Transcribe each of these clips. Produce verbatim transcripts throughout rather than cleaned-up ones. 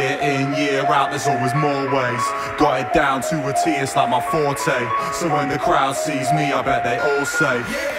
Year in, year out, there's always more ways. Got it down to a T, it's like my forte. So when the crowd sees me, I bet they all say,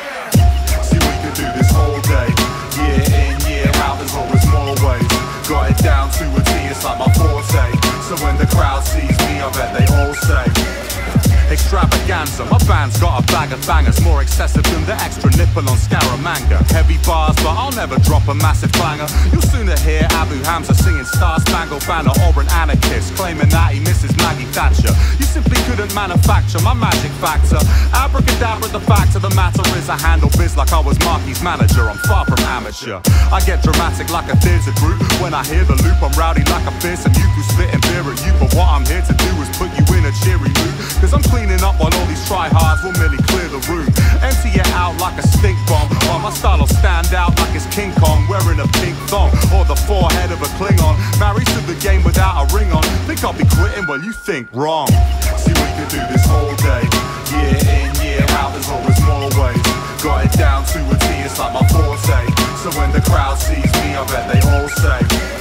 see, we could do this all day. Year in, year out, there's always more ways. Got it down to a T, it's like my forte. So when the crowd sees me, I bet they all say, extravaganza, my band's got a bag of bangers, more excessive than the extra nipple on Scaramanga. Heavy bars, but I'll never drop a massive clanger. You'll sooner hear Abu Hamza singing Star Spangled Banner, or an anarchist claiming that he misses Maggie Thatcher. You simply couldn't manufacture my magic factor. Abracadabra, the fact of the matter is I handle biz like I was Marky's manager. I'm far from amateur. I get dramatic like a theatre group. When I hear the loop, I'm rowdy like a fearsome youth who's spitting beer at you. But what I'm here to do is put you in a cheery mood, cause I'm cleaning up while all these tryhards will merely clear the room. Empty it out like a stink bomb, while my style will stand out like it's King Kong wearing a pink thong, or the forehead of a Klingon. Married to the game without a ring on. Think I'll be quitting? Well, you think wrong. See, we could do this all day. Year in, year out, there's always more ways. Got it down to a T, it's like my forte. So when the crowd sees me, I bet they all say,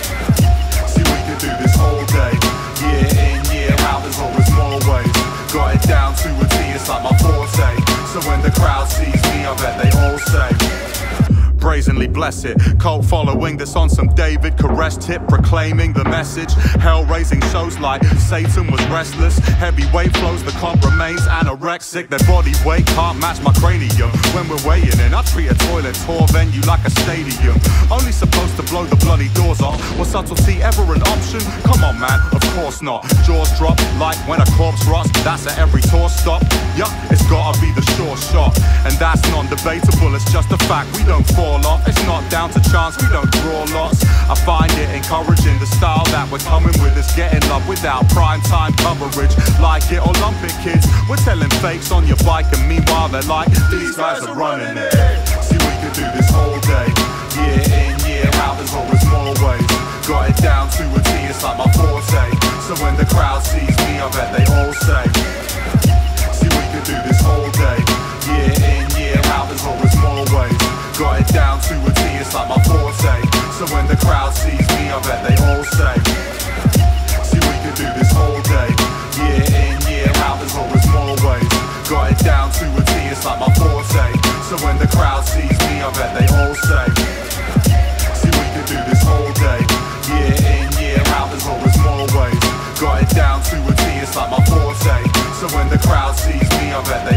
see, we could do this all day. Year in, year out, there's always more ways. Got it down to a T, it's like my forte. So when the crowd sees me, I bet they all say, brazenly bless it. Cult following that's on some David Koresh tip, proclaiming the message. Hell-raising shows like Satan was restless. Heavyweight flows, the comp remains anorexic. Their body weight can't match my cranium. When we're weighing in, I treat a toilet tour venue like a stadium. Only supposed to blow the bloody doors off. Was subtlety ever an option? Come on, man, of course not. Jaws drop like when a corpse rots. That's at every tour stop. Yup, it's gotta be the sure shot. And that's non-debatable, it's just a fact. We don't fall off. It's not down to chance, we don't draw lots. I find it encouraging, the style that we're coming with is getting love without prime time coverage. Like it or lump it, kids. We're telling fakes on your bike, and meanwhile they're like, these guys are running it. See, we could do this all day. Year in, year out, there's always more ways. Got it down to a T, it's like my forte. So when the crowd sees me, I bet they all say, see, we could do this all day. Year in, year out, there's always more ways. Got it down to a T, it's like my forte. So when the crowd sees me, I bet they all say, see, we could do this all day. Year in, year out, there's always more ways. Got it down to a T, it's like my forte. So when the crowd sees me, I bet they all say, see, we could do this all day. Year in, year out, there's always more ways. Got it down to a T, it's like my forte. So when the crowd sees me, I bet they